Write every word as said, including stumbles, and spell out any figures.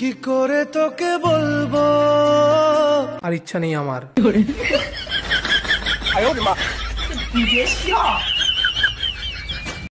কি করে তোকে বলবো, আর ইচ্ছা নেই আমার।